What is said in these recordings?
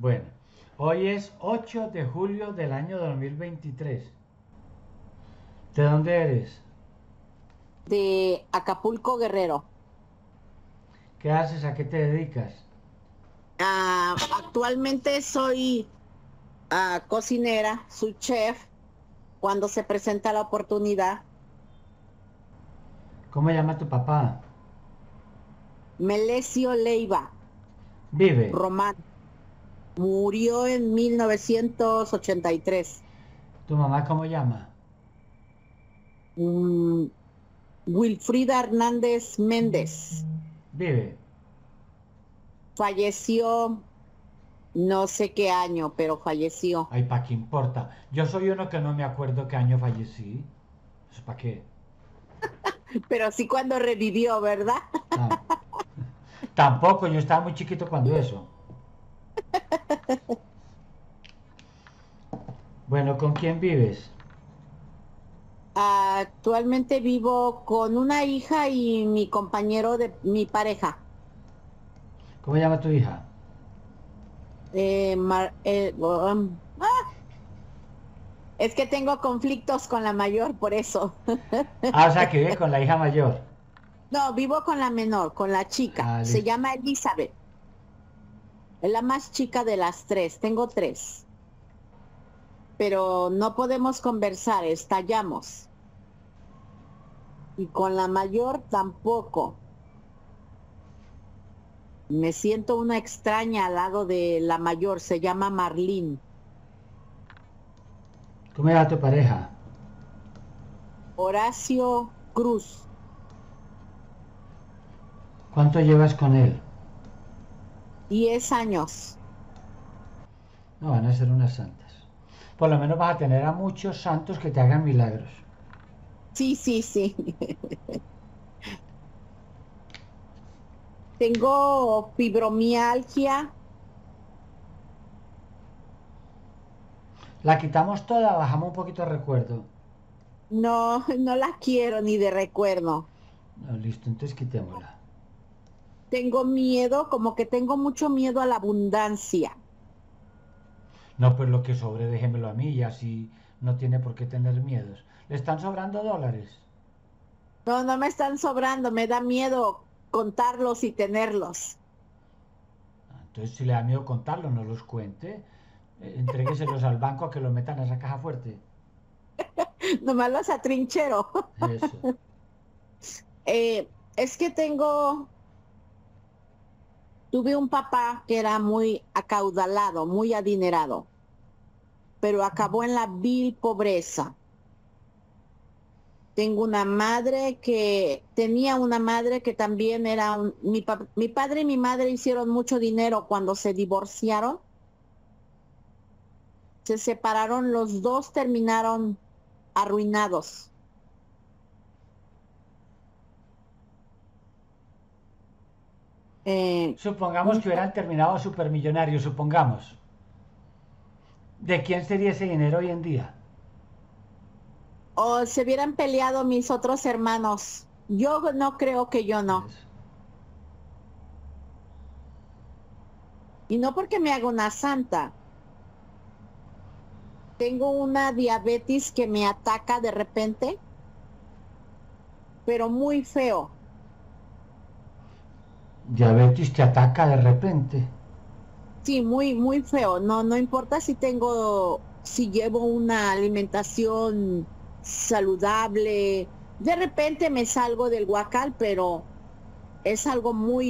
Bueno, hoy es 8 de julio del año 2023. ¿De dónde eres? De Acapulco, Guerrero. ¿Qué haces? ¿A qué te dedicas? Actualmente soy cocinera, soy chef cuando se presenta la oportunidad. ¿Cómo llama tu papá? Melesio Leiva Vive. Román murió en 1983. ¿Tu mamá cómo llama? Mm, Wilfrida Hernández Méndez Vive. falleció, no sé qué año, pero falleció. Ay, ¿para qué importa? Yo soy uno que no me acuerdo qué año fallecí. ¿Eso para qué? Pero sí cuando revivió, ¿verdad? Ah, tampoco, yo estaba muy chiquito cuando eso. Bueno, ¿con quién vives? Actualmente vivo con una hija y mi compañero de mi pareja. ¿Cómo llama tu hija? Es que tengo conflictos con la mayor, por eso. Ah, o sea, que vive con la hija mayor. No, vivo con la menor, con la chica. Ah, Se listo. llama Elizabeth. Es la más chica de las tres. Tengo tres. Pero no podemos conversar, estallamos. Y con la mayor tampoco. Me siento una extraña al lado de la mayor. Se llama Marlene. ¿Cómo llama tu pareja? Horacio Cruz. ¿Cuánto llevas con él? 10 años. No, van a ser unas santas. Por lo menos vas a tener a muchos santos que te hagan milagros. Sí, sí, sí. Tengo fibromialgia. La quitamos toda, bajamos un poquito el recuerdo. No, no la quiero ni de recuerdo. No, listo, entonces quitémosla. Tengo miedo, como que tengo mucho miedo a la abundancia. No, pues lo que sobre déjemelo a mí y así no tiene por qué tener miedos. ¿Le están sobrando dólares? No, no me están sobrando, me da miedo contarlos y tenerlos. Ah, entonces si le da miedo contarlo, no los cuente. Entrégueselos al banco a que los metan a esa caja fuerte. Nomás los atrinchero. Eso. Es que tuve un papá que era muy acaudalado, muy adinerado, pero acabó en la vil pobreza. Tenía una madre que también mi padre y mi madre hicieron mucho dinero cuando se divorciaron, se separaron, los dos terminaron arruinados. Eh, Supongamos mi que pa- hubieran terminado supermillonarios, supongamos. ¿De quién sería ese dinero hoy en día? o se hubieran peleado mis otros hermanos. Yo no creo que yo no. Eso. Y no porque me haga una santa. Tengo una diabetes que me ataca de repente, pero muy feo. Diabetes te ataca de repente. Sí, muy, muy feo. No, no importa si llevo una alimentación saludable. De repente me salgo del guacal, pero es algo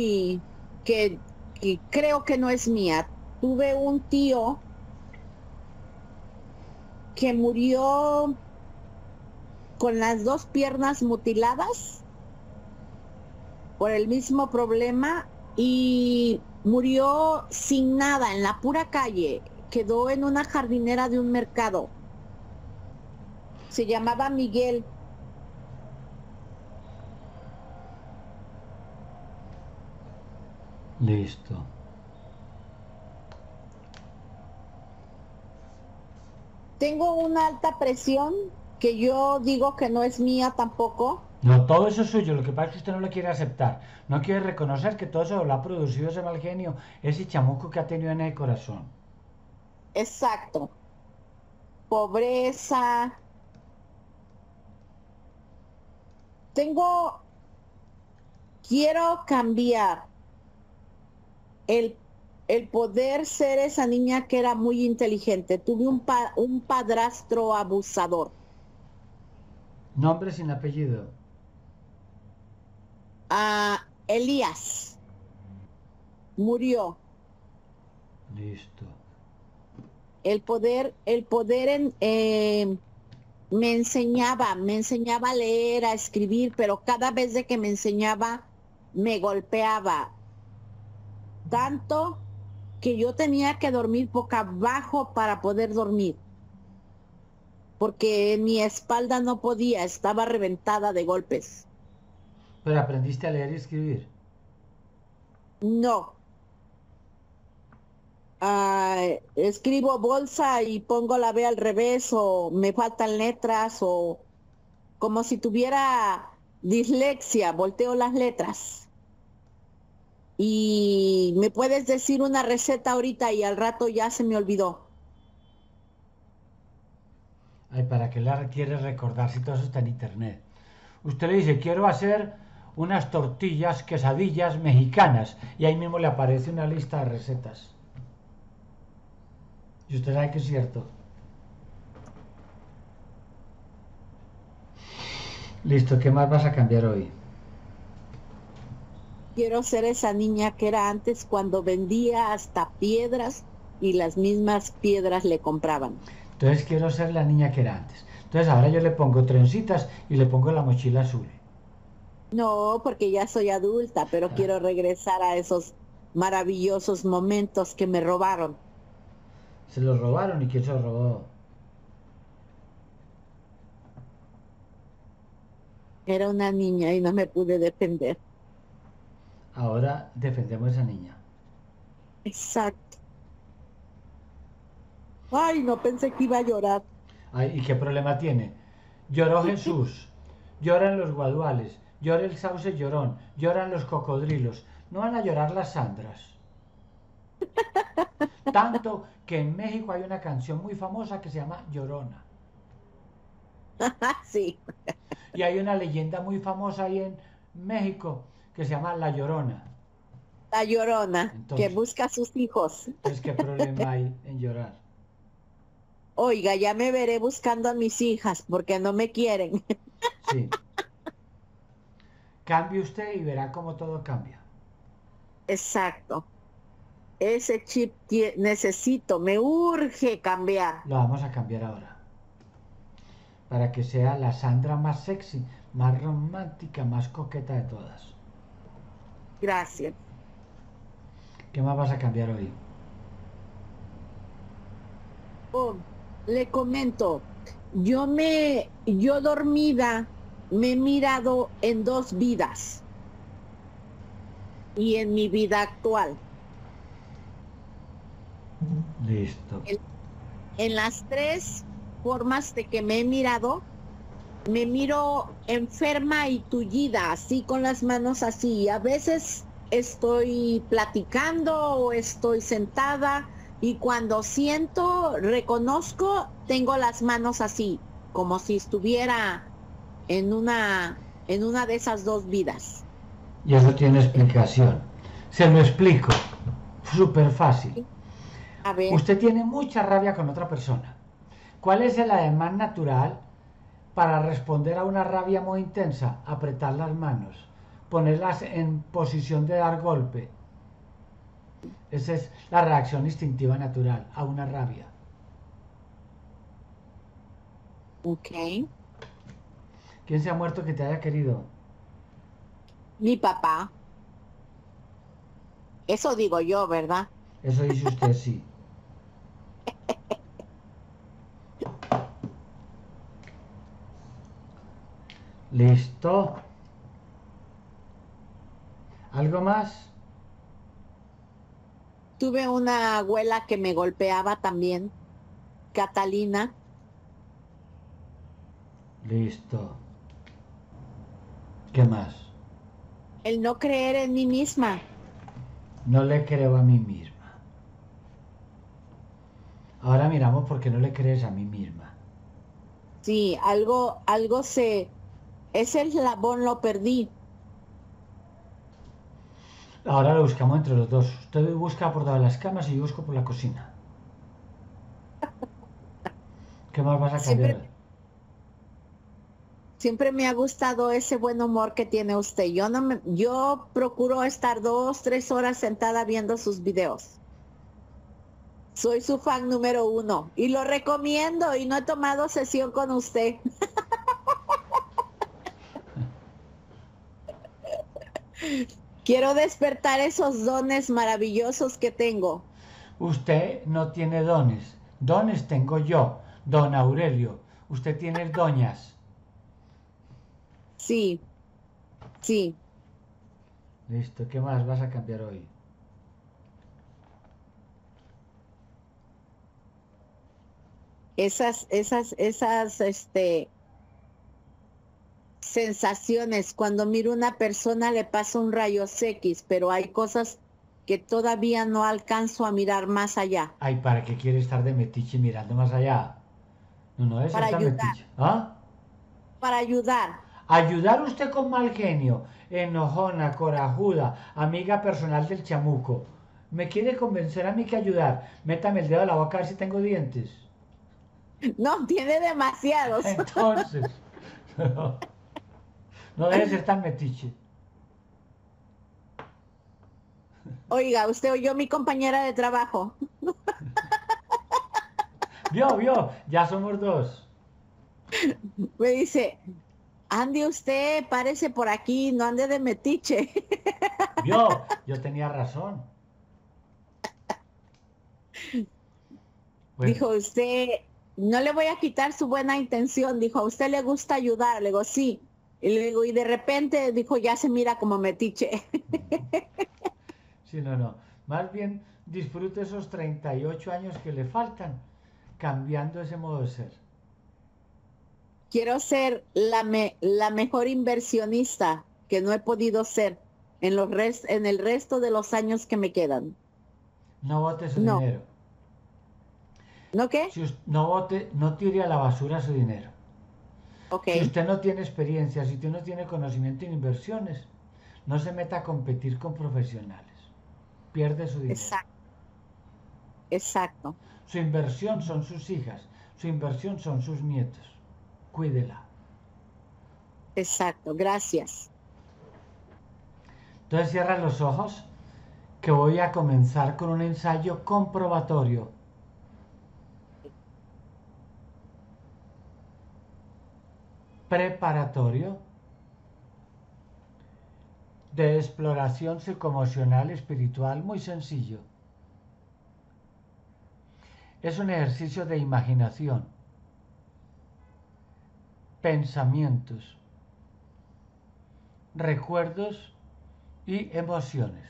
que creo que no es mía. Tuve un tío que murió con las dos piernas mutiladas por el mismo problema y murió sin nada en la pura calle. Quedó en una jardinera de un mercado. Se llamaba Miguel. Listo. Tengo una alta presión que yo digo que no es mía tampoco. No, todo eso es suyo, lo que pasa es que usted no lo quiere aceptar. No quiere reconocer que todo eso lo ha producido ese mal genio, ese chamuco que ha tenido en el corazón. exacto. Pobreza. Tengo, quiero cambiar el, el poder ser esa niña que era muy inteligente. Tuve un padrastro abusador. Nombre sin apellido. Elías murió. Listo. Me enseñaba a leer, a escribir, pero cada vez de que me enseñaba, me golpeaba tanto que yo tenía que dormir boca abajo para poder dormir, porque mi espalda no podía, estaba reventada de golpes. Pero aprendiste a leer y escribir. No, escribo bolsa y pongo la B al revés o me faltan letras o como si tuviera dislexia, volteo las letras. Y me puedes decir una receta ahorita y al rato ya se me olvidó. Ay, ¿para qué la quieres recordar si todo eso está en internet? Usted le dice, quiero hacer unas tortillas, quesadillas mexicanas. Y ahí mismo le aparece una lista de recetas. Y usted sabe que es cierto. Listo, ¿qué más vas a cambiar hoy? Quiero ser esa niña que era antes cuando vendía hasta piedras y las mismas piedras le compraban. Entonces quiero ser la niña que era antes. Entonces ahora yo le pongo trencitas y le pongo la mochila azul. No, porque ya soy adulta, pero quiero regresar a esos maravillosos momentos que me robaron. Se los robaron y quién se los robó. Era una niña y no me pude defender. Ahora defendemos a esa niña. Exacto. Ay, no pensé que iba a llorar. Ay, ¿y qué problema tiene? Lloró Jesús, lloran los guaduales, llora el sauce llorón, lloran los cocodrilos. No van a llorar las Sandras. Tanto que en México hay una canción muy famosa que se llama Llorona. Sí, Y hay una leyenda muy famosa ahí en México que se llama La Llorona. la llorona que Entonces, busca a sus hijos. ¿qué problema hay en llorar? Oiga, ya me veré buscando a mis hijas porque no me quieren. Sí. Cambie usted y verá cómo todo cambia. Exacto. Ese chip necesito, me urge cambiar. Lo vamos a cambiar ahora. Para que sea la Sandra más sexy, más romántica, más coqueta de todas. Gracias. ¿Qué más vas a cambiar hoy? Oh, le comento, yo dormida me he mirado en dos vidas y en mi vida actual. Listo. En las tres formas de que me he mirado, me miro enferma y tullida, así con las manos así. A veces estoy platicando o estoy sentada y cuando siento, reconozco, tengo las manos así, como si estuviera en una de esas dos vidas. Y eso tiene explicación. Se lo explico. Súper fácil. A ver, Usted tiene mucha rabia con otra persona. ¿Cuál es el ademán natural para responder a una rabia muy intensa? Apretar las manos, ponerlas en posición de dar golpe. Esa es la reacción instintiva natural a una rabia. ok. ¿Quién se ha muerto que te haya querido? Mi papá, eso digo yo, ¿verdad? Eso dice usted, sí. Listo. ¿Algo más? Tuve una abuela que me golpeaba también, Catalina. Listo. ¿Qué más? El no creer en mí misma. No le creo a mí misma. Ahora miramos por qué no le crees a mí misma. Sí, ese eslabón lo perdí. Ahora lo buscamos entre los dos. Usted busca por todas las camas y yo busco por la cocina. ¿Qué más vas a Siempre, cambiar? siempre me ha gustado ese buen humor que tiene usted. Yo procuro estar 2, 3 horas sentada viendo sus videos. Soy su fan número 1 y lo recomiendo y no he tomado sesión con usted. Quiero despertar esos dones maravillosos que tengo. Usted no tiene dones. Dones tengo yo, don Aurelio. Usted tiene doñas. Sí, sí. Listo, ¿qué más vas a cambiar hoy? Esas sensaciones. Cuando miro una persona le paso un rayos X, pero hay cosas que todavía no alcanzo a mirar más allá. Ay, ¿para qué quiere estar de metiche mirando más allá? No, no debe ser Para tan ayudar, metiche. ¿Ah? para ayudar. Ayudar usted con mal genio, enojona, corajuda, amiga personal del chamuco. ¿Me quiere convencer a mí que ayudar? Métame el dedo a la boca a ver si tengo dientes. No, tiene demasiados. Entonces, no, no debe ser tan metiche. Oiga, usted oyó mi compañera de trabajo. Vio, ya somos dos. Me dice, ande usted, párese por aquí, no ande de metiche. Vio, yo tenía razón. Bueno, Dijo usted, no le voy a quitar su buena intención. Dijo, a usted le gusta ayudar. Le digo, sí. Y le digo, y de repente dijo, ya se mira como metiche. sí, no, no. Más bien disfrute esos 38 años que le faltan cambiando ese modo de ser. Quiero ser la mejor inversionista que no he podido ser en el resto de los años que me quedan. No bote su No, dinero. ¿no qué? Si no bote, no tire a la basura su dinero. Ok, Si usted no tiene experiencia, si usted no tiene conocimiento en inversiones, no se meta a competir con profesionales. Pierde su dinero. exacto, exacto, Su inversión son sus hijas, su inversión son sus nietos. Cuídela. exacto. Gracias. Entonces cierra los ojos que voy a comenzar con un ensayo comprobatorio. Preparatorio de exploración psicoemocional espiritual muy sencillo. Es un ejercicio de imaginación, pensamientos, recuerdos y emociones.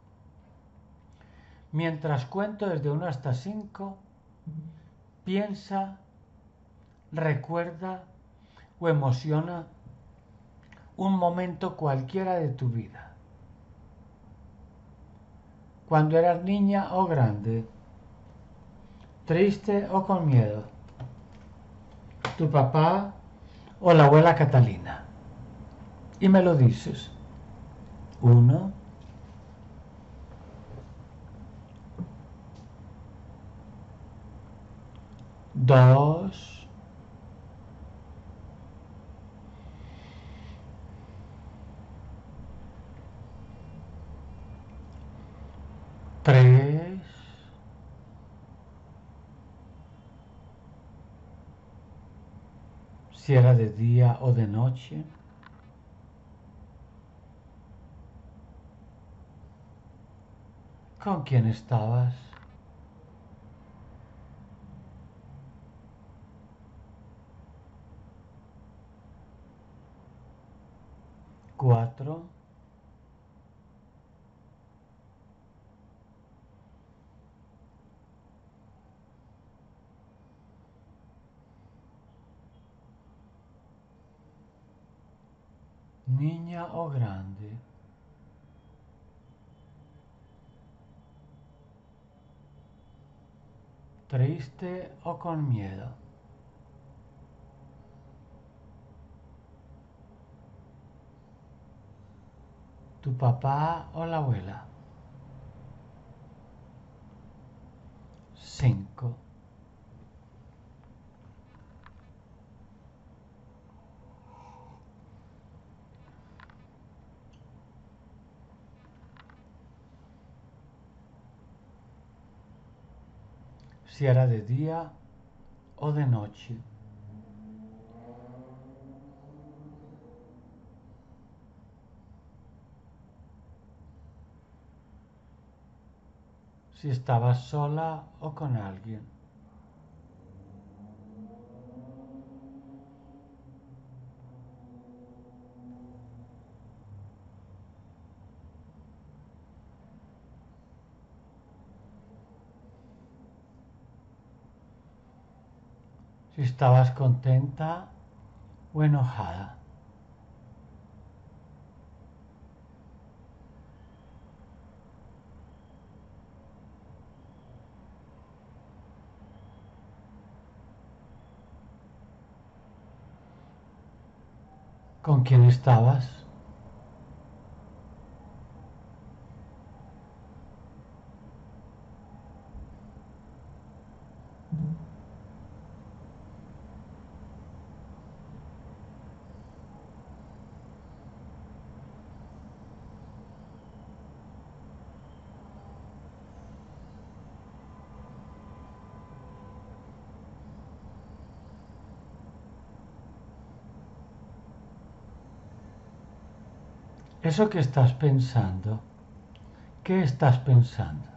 Mientras cuento desde 1 hasta 5, piensa, recuerda o emociona un momento cualquiera de tu vida. Cuando eras niña o grande, triste o con miedo, tu papá o la abuela Catalina. Y me lo dices. 1, 2, 3, si era de día o de noche. 'Con quién estabas? 4, niña o grande. triste o con miedo. Tu papá o la abuela. 5. Si era de día o de noche. Si estabas sola o con alguien. Si estabas contenta o enojada. ¿Con quién estabas? Eso que estás pensando, ¿qué estás pensando?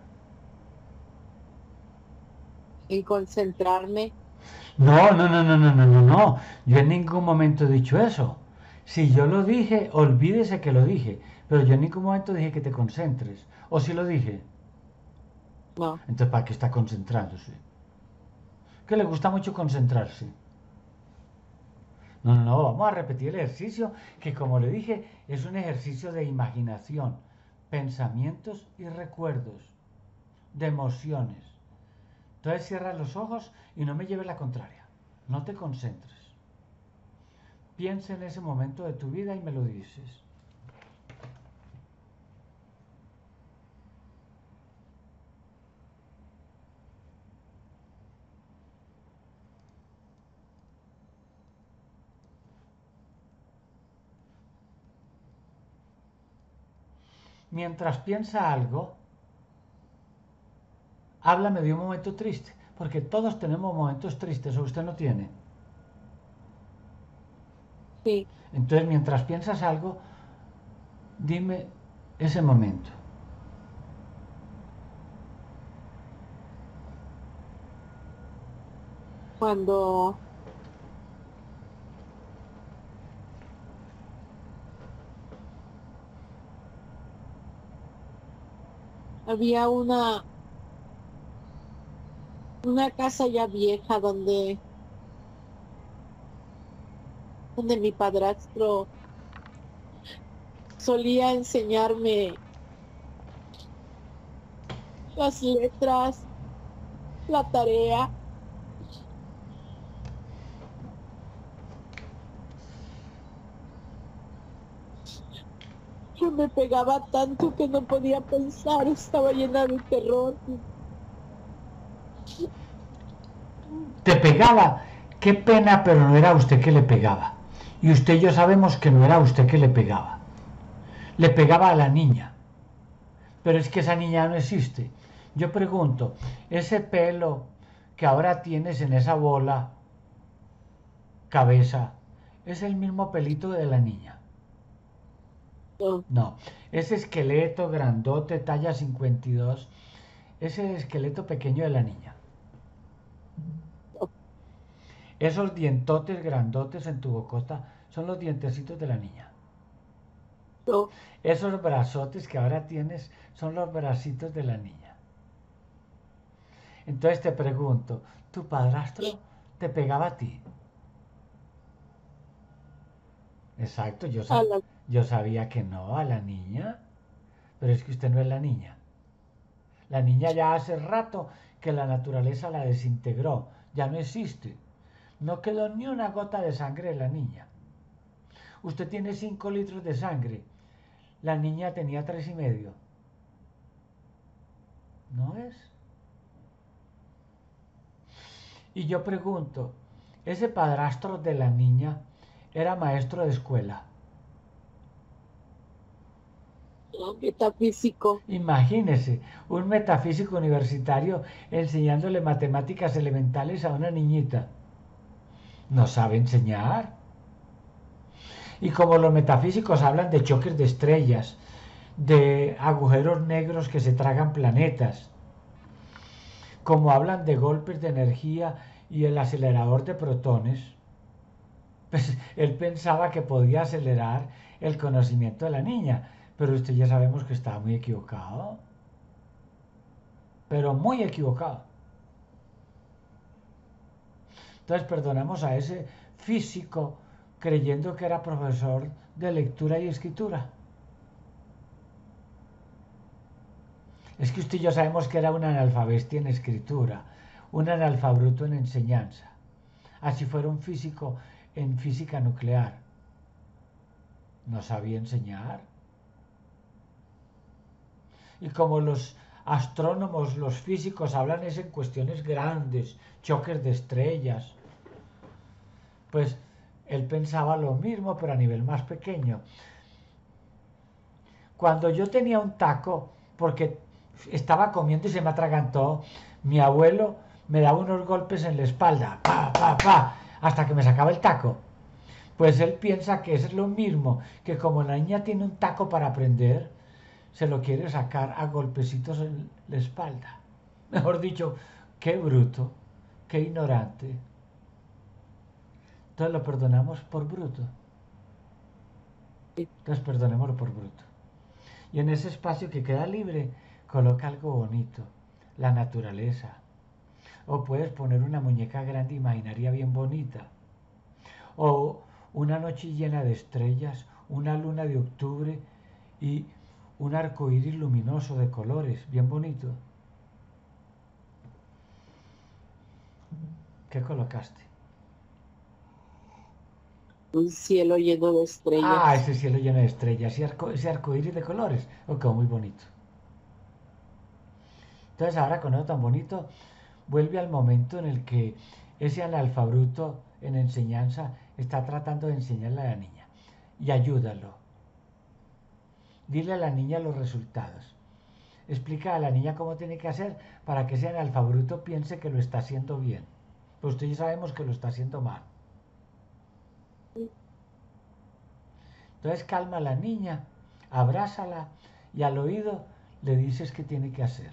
En concentrarme. No, no, no, no, no, no, no, no. Yo en ningún momento he dicho eso. Si yo lo dije, olvídese que lo dije. Pero yo en ningún momento dije que te concentres. ¿O si lo dije? No. Entonces, ¿para qué está concentrándose? Que le gusta mucho concentrarse. No, no, no, vamos a repetir el ejercicio, que como le dije, es un ejercicio de imaginación, pensamientos y recuerdos, de emociones. Entonces cierra los ojos y no me lleves la contraria. No te concentres. Piensa en ese momento de tu vida y me lo dices. Mientras piensa algo, háblame de un momento triste, porque todos tenemos momentos tristes, o usted no tiene. Sí. Entonces, mientras piensas algo, dime ese momento. Cuando había una casa ya vieja donde mi padrastro solía enseñarme las letras, la tarea. Yo me pegaba tanto que no podía pensar, estaba llena de terror. Te pegaba. Qué pena, pero no era usted que le pegaba. Y usted y yo sabemos que no era usted que le pegaba. Le pegaba a la niña. Pero es que esa niña no existe. Yo pregunto, ese pelo que ahora tienes en esa bola, cabeza, es el mismo pelito de la niña. No, No, ese esqueleto grandote, talla 52, es el esqueleto pequeño de la niña. no, Esos dientotes grandotes en tu bocota son los dientecitos de la niña. no. Esos brazotes que ahora tienes son los bracitos de la niña. Entonces te pregunto, ¿tu padrastro te pegaba a ti? Exacto, A la, yo sabía que no, a la niña. Pero es que usted no es la niña. La niña ya hace rato que la naturaleza la desintegró, ya no existe. No quedó ni una gota de sangre de la niña. Usted tiene 5 litros de sangre, la niña tenía 3,5. ¿No es? Y yo pregunto, ¿ese padrastro de la niña era maestro de escuela? Metafísico. Imagínese, un metafísico universitario enseñándole matemáticas elementales a una niñita. No sabe enseñar. Y como los metafísicos hablan de choques de estrellas, de agujeros negros que se tragan planetas, como hablan de golpes de energía y el acelerador de protones, pues él pensaba que podía acelerar el conocimiento de la niña, pero usted ya sabemos que estaba muy equivocado, pero muy equivocado. Entonces perdonamos a ese físico creyendo que era profesor de lectura y escritura. Es que usted y yo sabemos que era un analfabestia en escritura, un analfabruto en enseñanza. Así fuera un físico en física nuclear. No sabía enseñar. Y como los astrónomos, los físicos hablan es en cuestiones grandes, choques de estrellas, pues él pensaba lo mismo, pero a nivel más pequeño. Cuando yo tenía un taco, porque estaba comiendo y se me atragantó, mi abuelo me daba unos golpes en la espalda, pa, pa, pa, hasta que me sacaba el taco. Pues él piensa que es lo mismo, que como la niña tiene un taco para aprender, se lo quiere sacar a golpecitos en la espalda. Mejor dicho, qué bruto, qué ignorante. Entonces lo perdonamos por bruto. Entonces perdonémoslo por bruto. Y en ese espacio que queda libre, coloca algo bonito, la naturaleza. O puedes poner una muñeca grande imaginaria bien bonita. O una noche llena de estrellas, una luna de octubre y un arco iris luminoso de colores, bien bonito. ¿Qué colocaste? Un cielo lleno de Ah, estrellas. ese cielo lleno de estrellas, ese arco iris de colores. Oh, quedó muy bonito. Entonces ahora con eso tan bonito, vuelve al momento en el que ese analfabruto en enseñanza está tratando de enseñarle a la niña. Y ayúdalo. Dile a la niña los resultados. Explica a la niña cómo tiene que hacer para que ese analfabruto piense que lo está haciendo bien. Pues tú ya sabemos que lo está haciendo mal. Entonces calma a la niña, abrázala y al oído le dices qué tiene que hacer.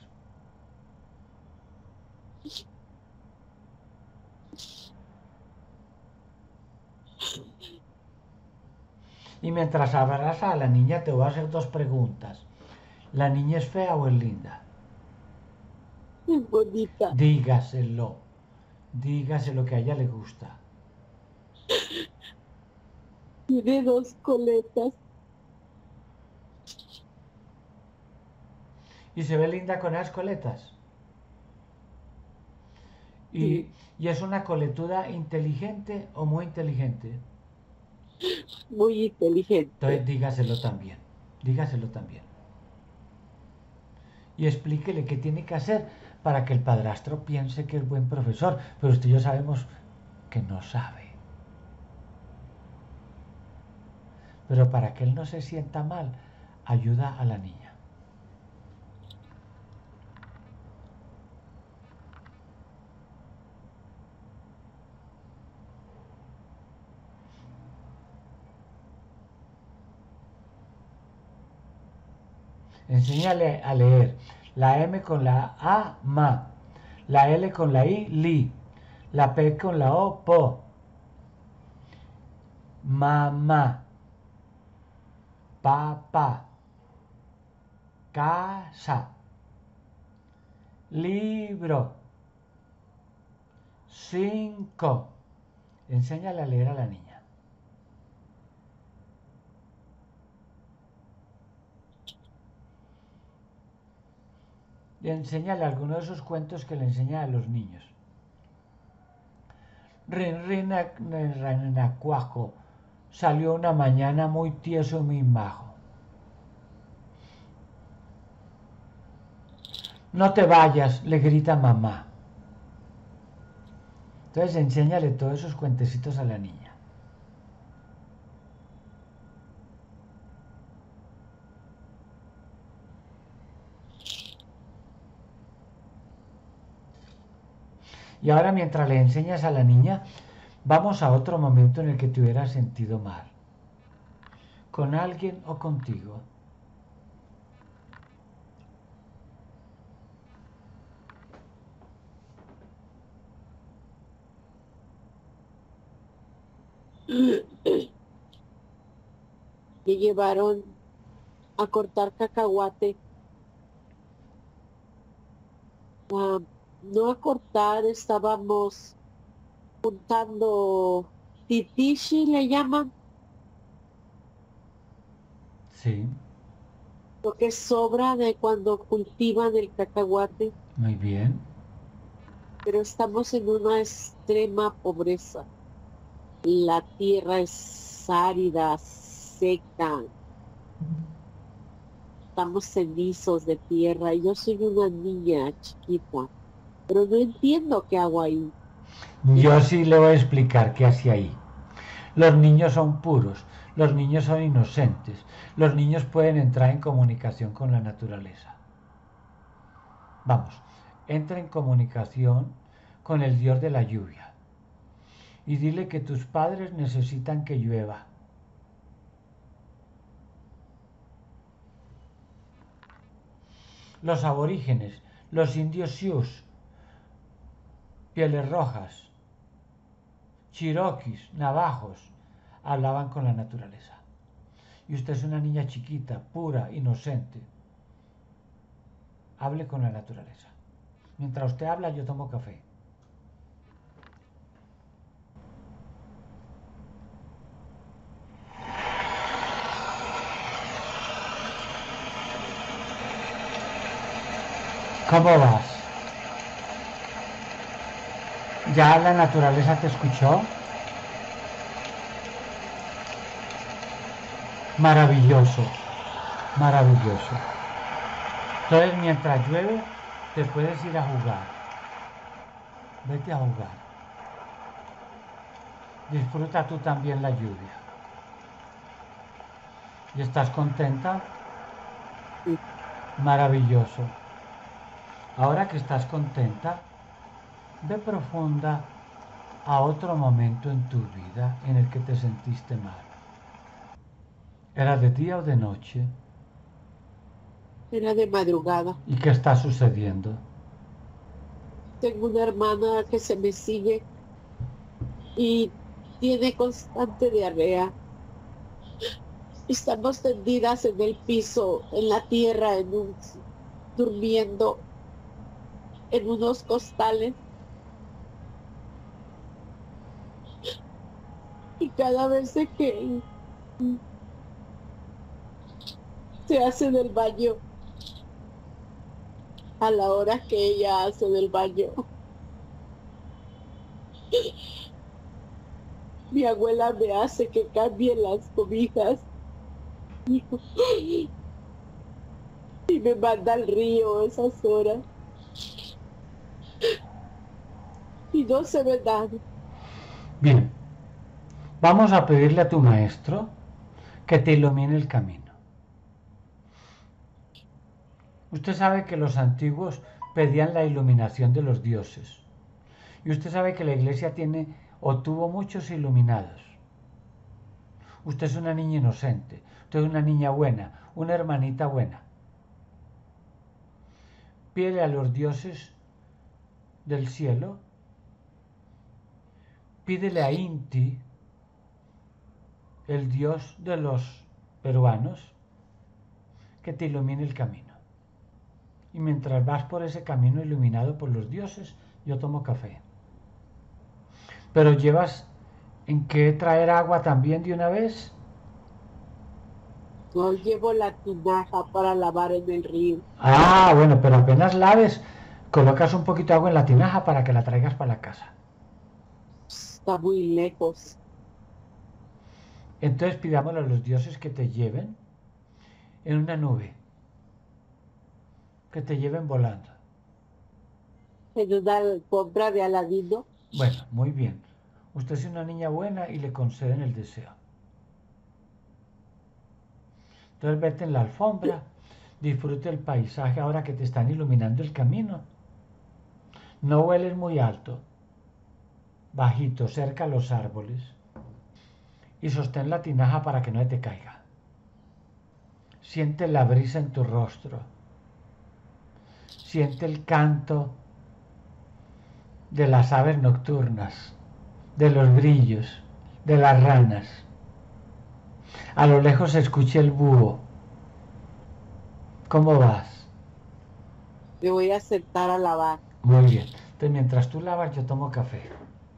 Y mientras abraza a la niña te voy a hacer 2 preguntas. ¿La niña es fea o es linda? Muy bonita. Dígaselo. Dígaselo que a ella le gusta. Tiene 2 coletas. ¿Y se ve linda con esas coletas? Sí, ¿Y es una coletuda inteligente o muy inteligente? muy inteligente. Entonces dígaselo también. Dígaselo también. Y explíquele qué tiene que hacer para que el padrastro piense que es buen profesor. Pero usted y yo sabemos que no sabe. Pero para que él no se sienta mal, ayuda a la niña. Enséñale a leer la M con la A, ma, la L con la I, li, la P con la O, po, mamá, papá, casa, libro, 5. Enséñale a leer a la niña. Y enséñale alguno de esos cuentos que le enseña a los niños. Renacuajo salió una mañana muy tieso y muy majo. No te vayas, le grita mamá. Entonces enséñale todos esos cuentecitos a la niña. Y ahora mientras le enseñas a la niña, vamos a otro momento en el que te hubieras sentido mal. Con alguien o contigo. Me llevaron a cortar cacahuate. No a cortar, estábamos juntando titishi, le llaman, Sí, lo que sobra de cuando cultivan el cacahuate, muy bien. pero estamos en una extrema pobreza. La tierra es árida, seca. Estamos cenizos de tierra y yo soy una niña chiquita, pero no entiendo qué hago ahí. Yo sí le voy a explicar qué hace ahí. Los niños son puros, los niños son inocentes, los niños pueden entrar en comunicación con la naturaleza. Vamos, entra en comunicación con el Dios de la lluvia y dile que tus padres necesitan que llueva. Los aborígenes, los indios Sioux, pieles rojas, chiroquis, navajos, hablaban con la naturaleza. Y usted es una niña chiquita, pura, inocente. Hable con la naturaleza. Mientras usted habla, yo tomo café. ¿Cómo vas? ¿Ya la naturaleza te escuchó? Maravilloso, maravilloso. Entonces, mientras llueve, te puedes ir a jugar. Vete a jugar. Disfruta tú también la lluvia. ¿Y estás contenta? Sí. Maravilloso. Ahora que estás contenta, ve profunda a otro momento en tu vida en el que te sentiste mal. ¿Era de día o de noche? Era de madrugada. ¿Y qué está sucediendo? Tengo una hermana que se me sigue y tiene constante diarrea. Estamos tendidas en el piso, en la tierra, durmiendo en unos costales. Y cada vez que se hace del baño, a la hora que ella hace del baño, mi abuela me hace que cambie las cobijas y me manda al río a esas horas. Y no se ve nada. Bien, vamos a pedirle a tu maestro que te ilumine el camino. Usted sabe que los antiguos pedían la iluminación de los dioses. Y usted sabe que la iglesia tiene o tuvo muchos iluminados. Usted es una niña inocente, usted es una niña buena, una hermanita buena. Pídele a los dioses del cielo, pídele a Inti, el dios de los peruanos, que te ilumine el camino. Y mientras vas por ese camino iluminado por los dioses, yo tomo café. Pero llevas en qué traer agua también de una vez. No llevo la tinaja para lavar en el río. Ah, bueno, pero apenas laves, colocas un poquito de agua en la tinaja para que la traigas para la casa. Está muy lejos. Entonces pidámosle a los dioses que te lleven en una nube, que te lleven volando. En una alfombra de Aladino. Bueno, muy bien. Usted es una niña buena y le conceden el deseo. Entonces vete en la alfombra, disfrute el paisaje ahora que te están iluminando el camino. No vueles muy alto, bajito, cerca a los árboles. Y sostén la tinaja para que no te caiga. Siente la brisa en tu rostro. Siente el canto de las aves nocturnas, de los grillos, de las ranas. A lo lejos se escucha el búho. ¿Cómo vas? Me voy a sentar a lavar. Muy bien. Entonces mientras tú lavas yo tomo café.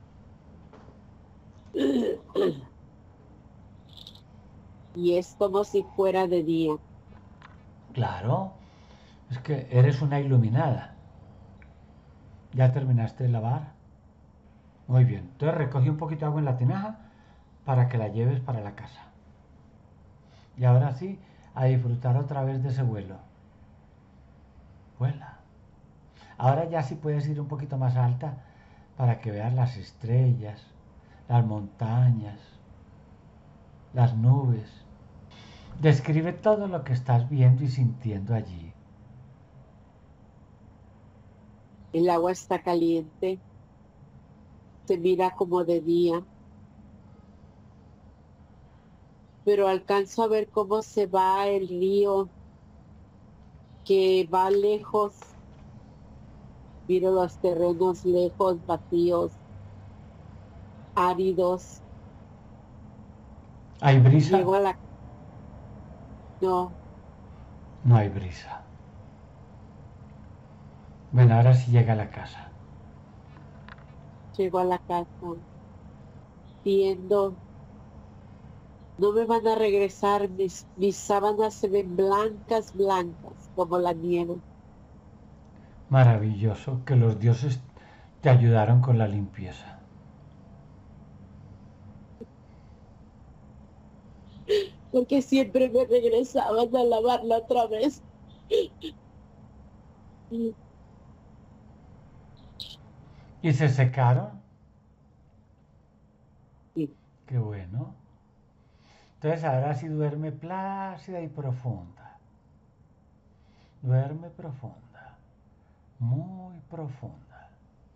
Y es como si fuera de día. Claro, es que eres una iluminada. ¿Ya terminaste de lavar? Muy bien. Entonces recogí un poquito de agua en la tinaja para que la lleves para la casa. Y ahora sí, a disfrutar otra vez de ese vuelo. Vuela. Ahora ya sí puedes ir un poquito más alta para que veas las estrellas, las montañas, las nubes. Describe todo lo que estás viendo y sintiendo allí. El agua está caliente. Se mira como de día. Pero alcanzo a ver cómo se va el río, que va lejos. Miro los terrenos lejos, vacíos, áridos. ¿Hay brisa? Llego a la... No, No hay brisa. Bueno, ahora sí llega a la casa. llego a la casa viendo, no me van a regresar, mis sábanas se ven blancas, blancas, como la nieve. Maravilloso que los dioses te ayudaron con la limpieza. Porque siempre me regresaban a lavarla otra vez. ¿Y se secaron? Sí, Qué bueno. Entonces ahora sí duerme plácida y profunda. Duerme profunda. Muy profunda.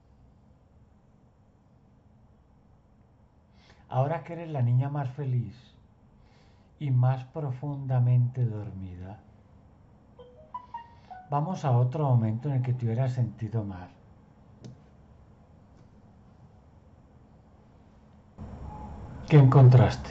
Ahora que eres la niña más feliz y más profundamente dormida, vamos a otro momento en el que te hubieras sentido mal. ¿Qué encontraste?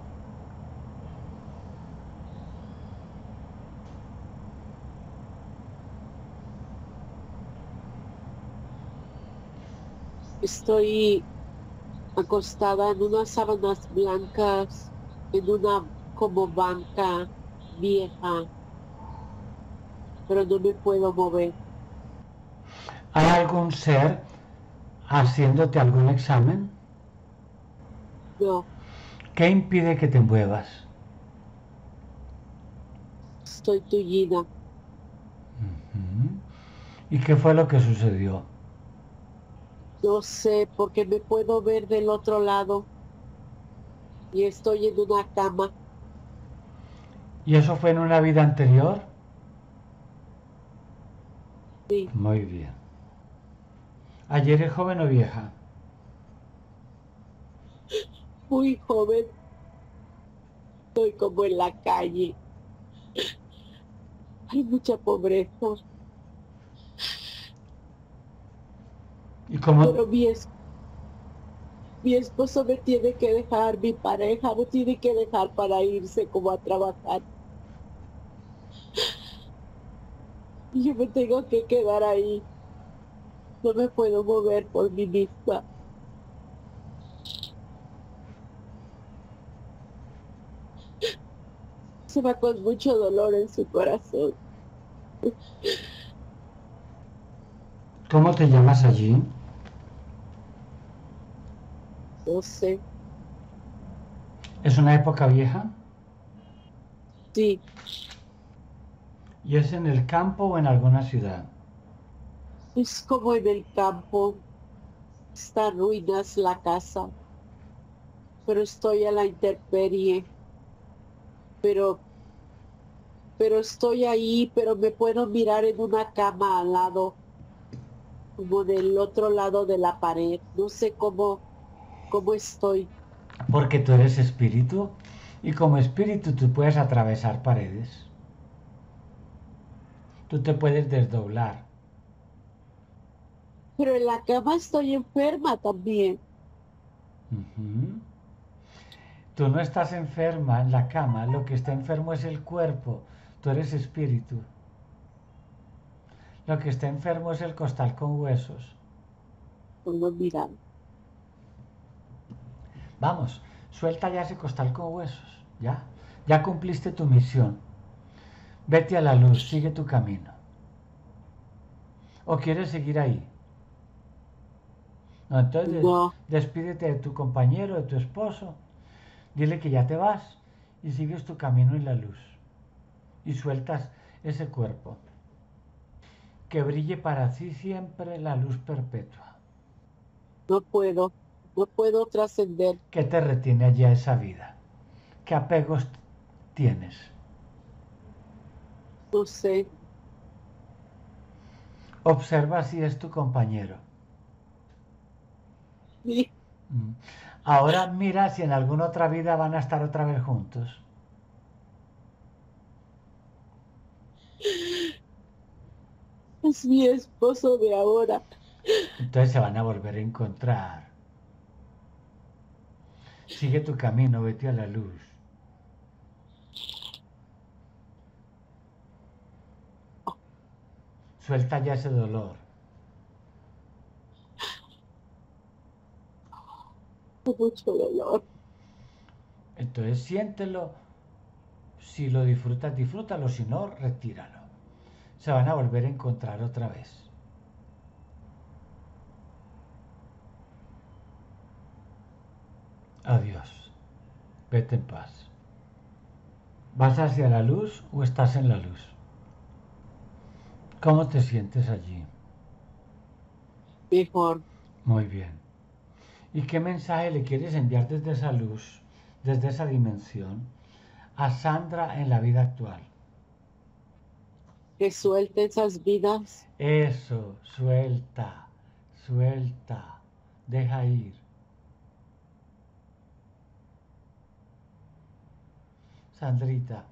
estoy acostada en unas sábanas blancas, en una como banca vieja, pero no me puedo mover. ¿Hay algún ser haciéndote algún examen? No, ¿Qué impide que te muevas? estoy tullida. Ujú. ¿Y qué fue lo que sucedió? No sé, porque me puedo ver del otro lado y estoy en una cama. ¿Y eso fue en una vida anterior? Sí, Muy bien. ¿Ayer es joven o vieja? muy joven, estoy como en la calle. Hay mucha pobreza, ¿Y cómo? pero mi esposo me tiene que dejar, mi pareja me tiene que dejar para irse como a trabajar. Y yo me tengo que quedar ahí. No me puedo mover por mí misma. Se va con mucho dolor en su corazón. ¿Cómo te llamas allí? No sé. ¿Es una época vieja? Sí, ¿Y es en el campo o en alguna ciudad? es como en el campo. Está en ruinas la casa, pero estoy a la intemperie. Pero, pero estoy ahí, pero me puedo mirar en una cama al lado, como del otro lado de la pared. No sé cómo estoy. Porque tú eres espíritu y como espíritu tú puedes atravesar paredes. Tú te puedes desdoblar. Pero en la cama estoy enferma también. Ujú. Tú no estás enferma en la cama, lo que está enfermo es el cuerpo. Tú eres espíritu. Lo que está enfermo es el costal con huesos. Como mirar. Vamos, suelta ya ese costal con huesos. Ya, ya cumpliste tu misión. Vete a la luz, sigue tu camino. ¿O quieres seguir ahí? No, entonces No, despídete de tu compañero, de tu esposo. Dile que ya te vas y sigues tu camino en la luz. Y sueltas ese cuerpo. Que brille para ti siempre la luz perpetua. no puedo. No puedo trascender. ¿Qué te retiene allá esa vida? ¿Qué apegos tienes? No sé. Observa si es tu compañero. Sí, Ahora mira si en alguna otra vida van a estar otra vez juntos. es mi esposo de ahora. Entonces se van a volver a encontrar. Sigue tu camino, vete a la luz. Suelta ya ese dolor. Mucho dolor. Entonces siéntelo. Si lo disfrutas, disfrútalo. Si no, retíralo. Se van a volver a encontrar otra vez. Adiós. Vete en paz. ¿Vas hacia la luz o estás en la luz? ¿Cómo te sientes allí? Mejor. Muy bien. ¿Y qué mensaje le quieres enviar desde esa luz, desde esa dimensión, a Sandra en la vida actual? Que suelte esas vidas. Eso, suelta, suelta, deja ir. Sandrita,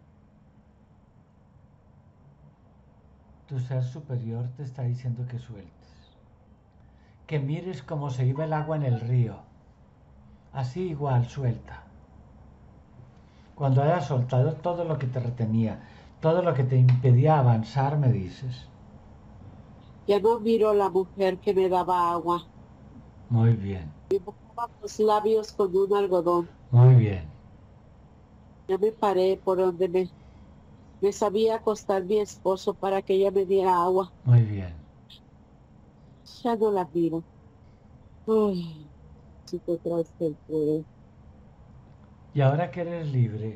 tu ser superior te está diciendo que sueltes. Que mires cómo se iba el agua en el río. Así igual, suelta. Cuando hayas soltado todo lo que te retenía, todo lo que te impedía avanzar, me dices. Ya no miro a la mujer que me daba agua. Muy bien, Me mojaba los labios con un algodón. muy bien. Ya me paré por donde me sabía acostar mi esposo para que ella me diera agua. Muy bien. Ya no la miro. Ay, si te traes el poder. Y ahora que eres libre,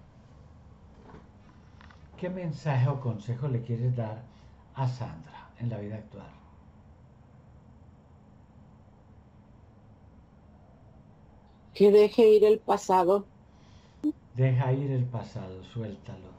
¿qué mensaje o consejo le quieres dar a Sandra en la vida actual? Que deje ir el pasado. Deja ir el pasado, suéltalo.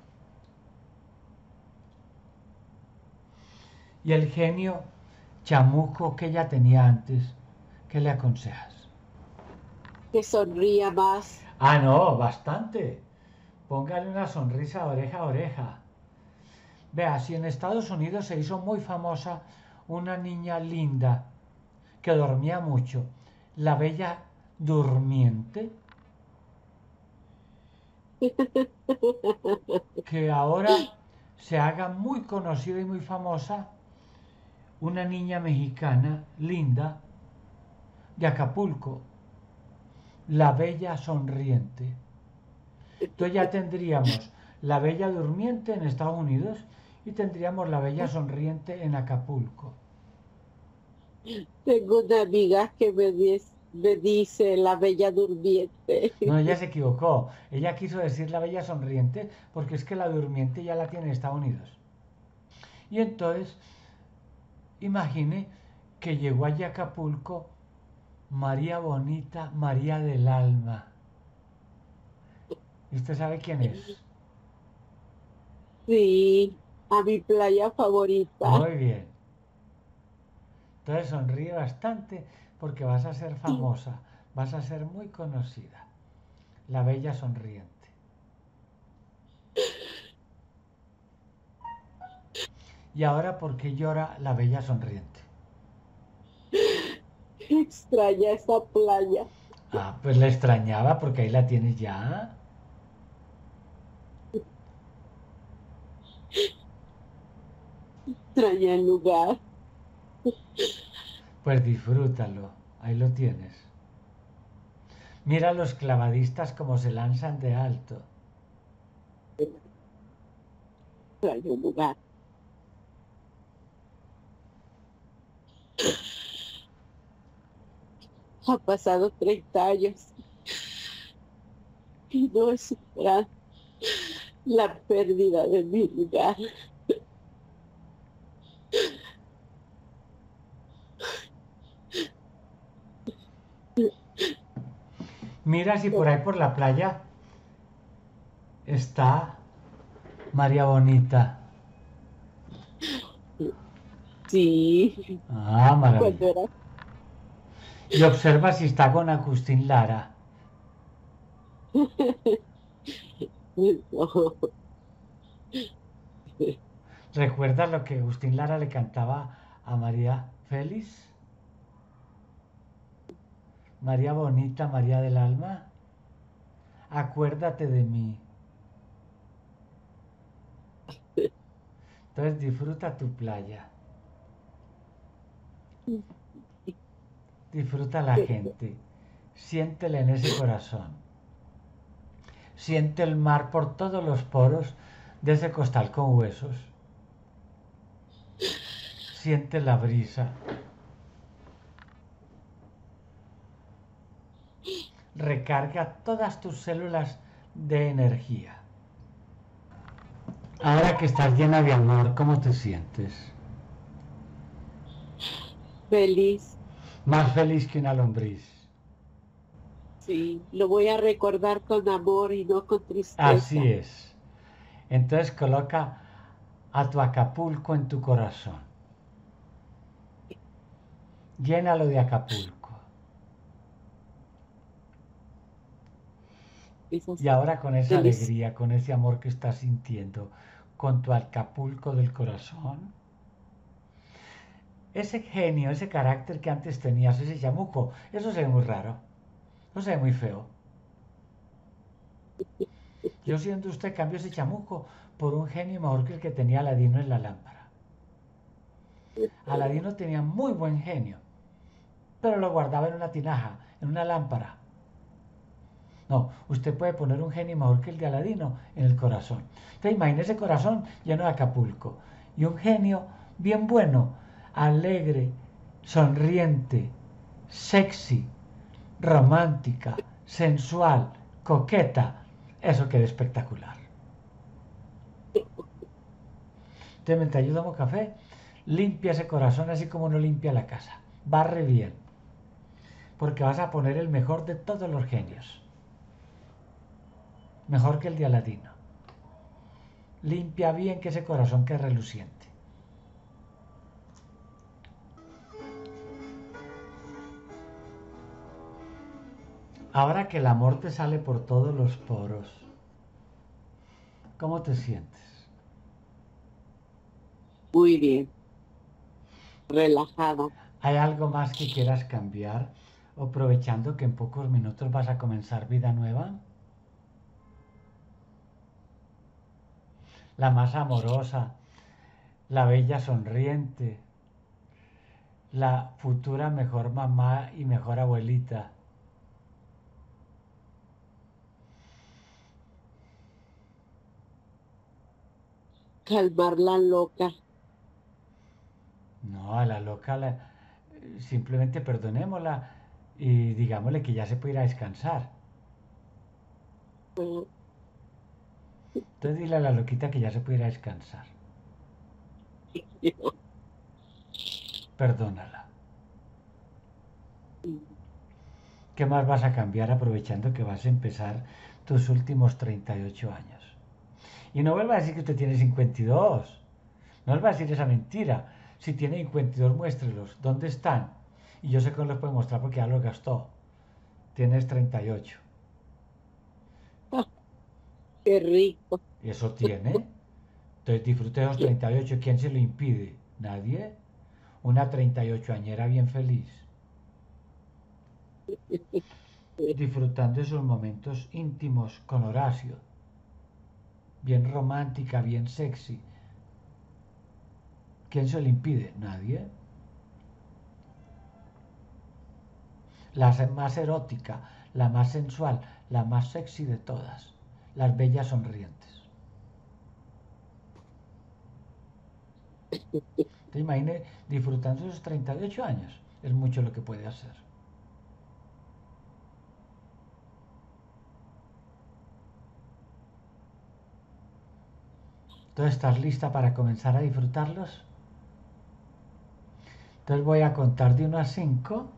Y el genio chamuco que ella tenía antes, ¿qué le aconsejas? Que sonría más. Ah, no, bastante. Póngale una sonrisa oreja a oreja. Vea, si en Estados Unidos se hizo muy famosa una niña linda que dormía mucho, la bella durmiente, que ahora se haga muy conocida y muy famosa una niña mexicana linda de Acapulco, la bella sonriente. Entonces ya tendríamos la Bella Durmiente en Estados Unidos y tendríamos la Bella Sonriente en Acapulco. Tengo una amiga que me dice la Bella Durmiente. No, ella se equivocó. Ella quiso decir la Bella Sonriente porque es que la Durmiente ya la tiene en Estados Unidos. Y entonces, imagine que llegó allí a Acapulco María Bonita, María del Alma. ¿Y usted sabe quién es? Sí, a mi playa favorita. Muy bien. Entonces sonríe bastante porque vas a ser famosa, vas a ser muy conocida. La Bella Sonriente. Y ahora, ¿por qué llora la Bella Sonriente? Extraña esa playa. Ah, pues la extrañaba porque ahí la tienes ya. Extraña el lugar. Pues disfrútalo, ahí lo tienes. Mira a los clavadistas como se lanzan de alto. Extraña el lugar. Ha pasado 30 años y no he superado la pérdida de mi lugar. Mira si por ahí por la playa está María Bonita. Sí, Ah, cuando maravilla. era... Y observa si está con Agustín Lara. No. ¿Recuerdas lo que Agustín Lara le cantaba a María Félix? María Bonita, María del Alma. Acuérdate de mí. Entonces disfruta tu playa. Disfruta la gente. Siéntele en ese corazón. Siente el mar por todos los poros de ese costal con huesos. Siente la brisa. Recarga todas tus células de energía. Ahora que estás llena de amor, ¿cómo te sientes? Feliz, Más feliz que una lombriz. sí, lo voy a recordar con amor y no con Así tristeza. es. Entonces coloca a tu Acapulco en tu corazón. Llénalo de Acapulco. Esas Y ahora con esa delicioso. alegría, con ese amor que estás sintiendo, con tu Acapulco del corazón, ese genio, ese carácter que antes tenías, ese chamuco, eso se ve muy raro, eso se ve muy feo. Yo siento usted cambio ese chamuco por un genio mejor que el que tenía Aladino en la lámpara. Aladino tenía muy buen genio, pero lo guardaba en una tinaja, en una lámpara. No, usted puede poner un genio mejor que el de Aladino en el corazón. Entonces imagine ese corazón lleno de Acapulco y un genio bien bueno, alegre, sonriente, sexy, romántica, sensual, coqueta. Eso queda espectacular. Entonces mientras yo tomo café, limpia ese corazón así como uno limpia la casa. Barre bien, porque vas a poner el mejor de todos los genios. Mejor que el de Aladino. Limpia bien que ese corazón quede reluciente. Ahora que el amor te sale por todos los poros, ¿cómo te sientes? Muy bien, relajada. ¿Hay algo más que quieras cambiar? Aprovechando que en pocos minutos vas a comenzar vida nueva. La más amorosa, la bella sonriente, la futura mejor mamá y mejor abuelita. calmar la loca. No, a la loca simplemente perdonémosla y digámosle que ya se puede ir a descansar. Bueno, Entonces dile a la loquita que ya se puede ir a descansar. Perdónala. ¿Qué más vas a cambiar aprovechando que vas a empezar tus últimos 38 años? Y no vuelva a decir que usted tiene 52. No vuelva a decir esa mentira. Si tiene 52, muéstrelos. ¿Dónde están? Y yo sé que no los puede mostrar porque ya los gastó. Tienes 38. qué rico. ¿Y eso tiene? Entonces disfrute de los 38. ¿Quién se lo impide? ¿Nadie? Una 38añera bien feliz. Disfrutando esos momentos íntimos con Horacio. Bien romántica, bien sexy. ¿Quién se lo impide? Nadie. La más erótica, la más sensual, la más sexy de todas. Las bellas sonrientes. ¿Te imaginas disfrutando esos 38 años? Es mucho lo que puede hacer. Entonces, ¿estás lista para comenzar a disfrutarlos? Entonces voy a contar de 1 a 5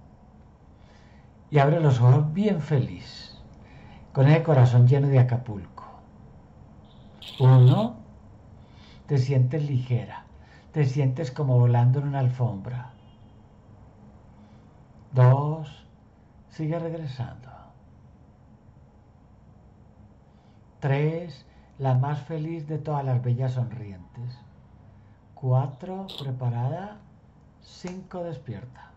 y abre los ojos bien feliz, con ese corazón lleno de Acapulco. 1, te sientes ligera, te sientes como volando en una alfombra. 2, sigue regresando. 3, la más feliz de todas las bellas sonrientes. 4, preparada. 5, despierta.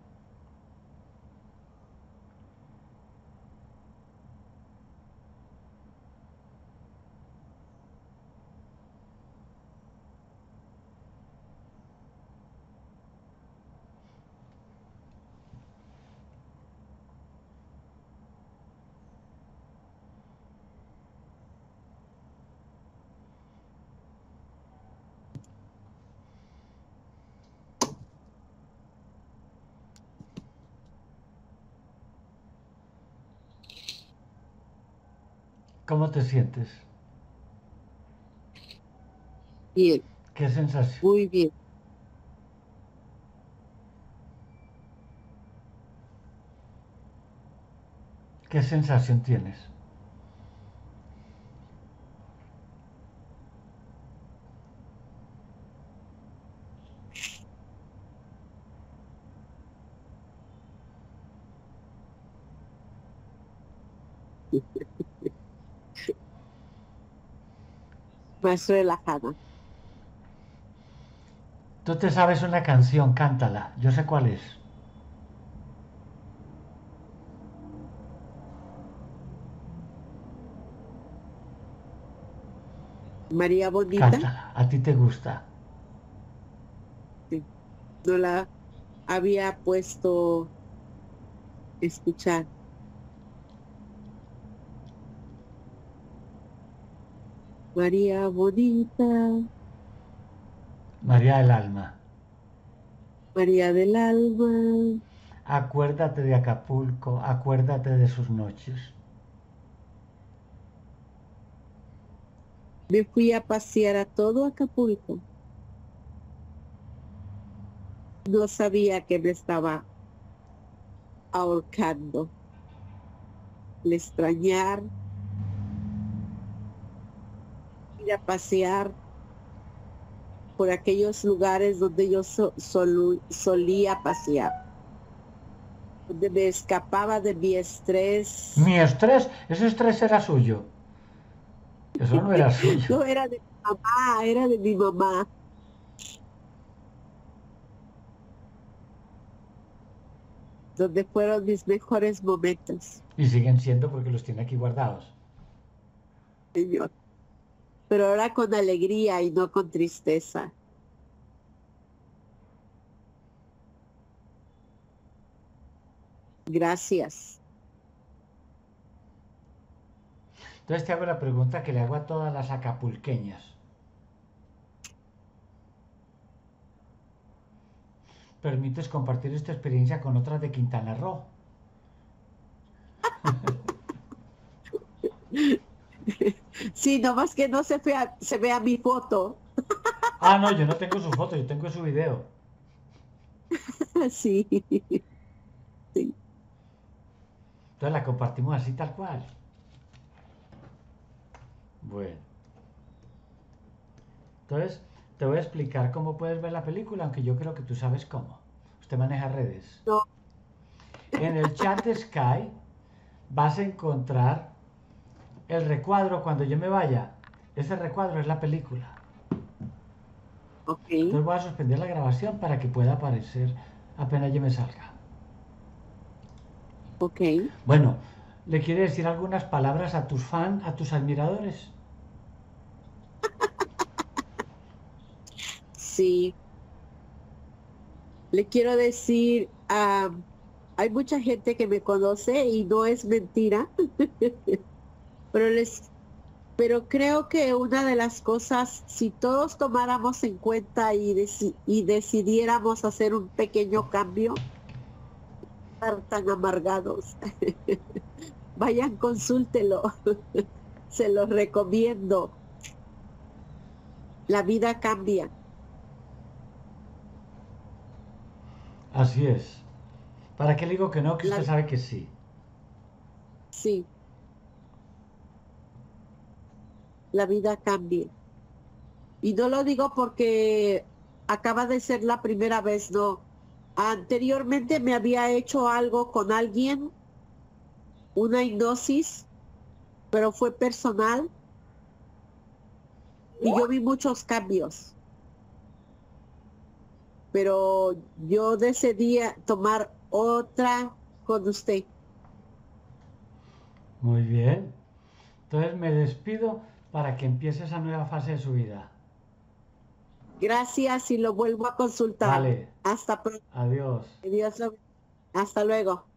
¿Cómo te sientes? Bien, ¿Qué sensación? muy bien. ¿Qué sensación tienes? Más relajada. Tú te sabes una canción, cántala. Yo sé cuál es. María Bonita, Cántala. A ti te gusta. sí, no la había puesto a escuchar. María Bonita, María del Alma. María del Alma. Acuérdate de Acapulco. Acuérdate de sus noches. Me fui a pasear a todo Acapulco. No sabía que me estaba ahorcando. El extrañar, ir a pasear por aquellos lugares donde yo solía pasear, donde me escapaba de mi estrés. Mi estrés. Ese estrés era suyo. Eso no era suyo. No era de mi mamá, era de mi mamá. Donde fueron mis mejores momentos, Y siguen siendo porque los tiene aquí guardados. Señor. Pero ahora con alegría y no con tristeza. Gracias. Entonces te hago la pregunta que le hago a todas las acapulqueñas. permites compartir esta experiencia con otras de Quintana Roo. Sí, nomás que no se vea mi foto. Ah, no, yo no tengo su foto, yo tengo su video. Sí, sí. Entonces la compartimos así tal cual. Bueno. Entonces, te voy a explicar cómo puedes ver la película, aunque yo creo que tú sabes cómo. Usted maneja redes. No, En el chat de Sky vas a encontrar el recuadro cuando yo me vaya. Ese recuadro es la película. ok, Entonces voy a suspender la grabación para que pueda aparecer apenas yo me salga. ok. Bueno, ¿le quiere decir algunas palabras a tus fans, a tus admiradores? Sí, le quiero decir, hay mucha gente que me conoce y no es mentira, pero pero creo que una de las cosas, si todos tomáramos en cuenta y decidiéramos hacer un pequeño cambio, no estar tan amargados. Vayan, consúltelo. Se los recomiendo. La vida cambia. Así es. ¿Para qué le digo que no? Que usted La, sabe que sí. sí, la vida cambia. Y no lo digo porque acaba de ser la primera vez, no. Anteriormente me había hecho algo con alguien, una hipnosis, pero fue personal y yo vi muchos cambios. Pero yo decidí tomar otra con usted. Muy bien. Entonces me despido para que empiece esa nueva fase de su vida. Gracias y lo vuelvo a consultar. Vale. Hasta pronto. Adiós. Hasta luego.